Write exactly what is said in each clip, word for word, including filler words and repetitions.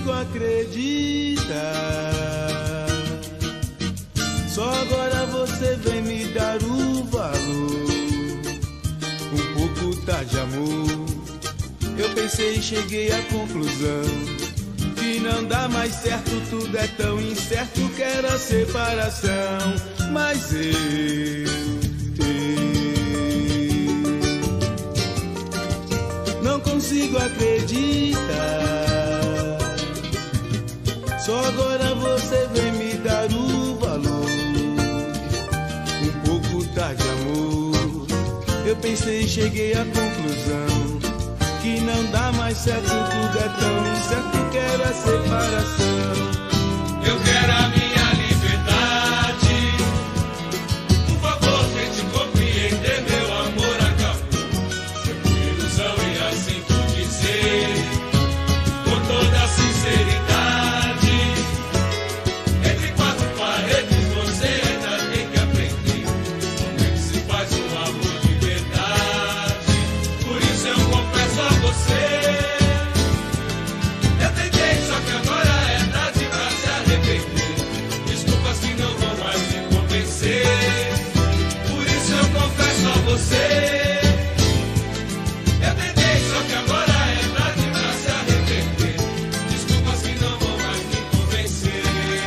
consigo acreditar. Só agora você vem me dar o valor. Um pouco tarde, amor. Eu pensei e cheguei à conclusão que não dá mais certo, tudo é tão incerto, quero a separação. Mas eu, eu não consigo acreditar. Só agora você vem me dar o valor. Um pouco tarde, amor. Eu pensei e cheguei à conclusão que não dá mais certo, tudo é tão incerto, quero a separação. Eu quero a minha liberdade. Por favor, tente compreender, meu amor acabou. Foi por ilusão e assim por dizer, com toda a sinceridade. Entre quatro paredes você ainda tem que aprender como é que se faz um amor de verdade. Por isso eu confesso a você, eu tentei, só que agora é tarde pra se arrepender. Desculpas que não vão mais me convencer. Por isso eu confesso a você, eu tentei, só que agora é tarde pra se arrepender. Desculpas que não vão mais me convencer.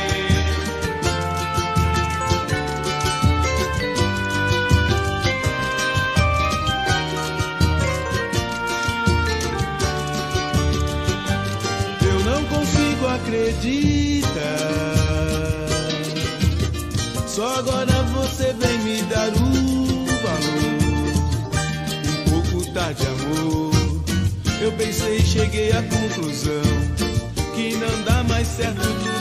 Eu não consigo acreditar. Só agora você vem me dar o valor. Um pouco tarde, amor. Eu pensei e cheguei à conclusão que não dá mais certo,